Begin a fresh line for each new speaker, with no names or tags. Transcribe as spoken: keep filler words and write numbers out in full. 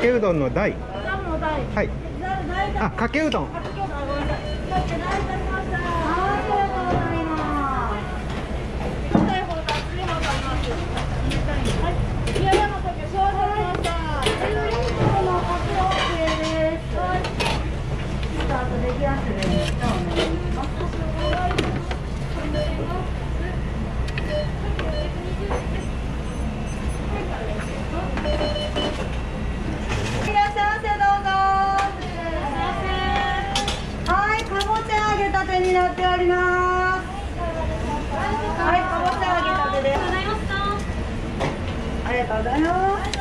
けうどんの大。はい。あ、かけうどん。
になっております。はい、かぼちゃ揚げたてです。ありがとうございます。